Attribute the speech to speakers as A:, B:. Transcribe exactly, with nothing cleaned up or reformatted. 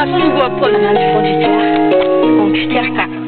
A: façon, je vois Paul dans le fond du terre. Donc, je dis à ça.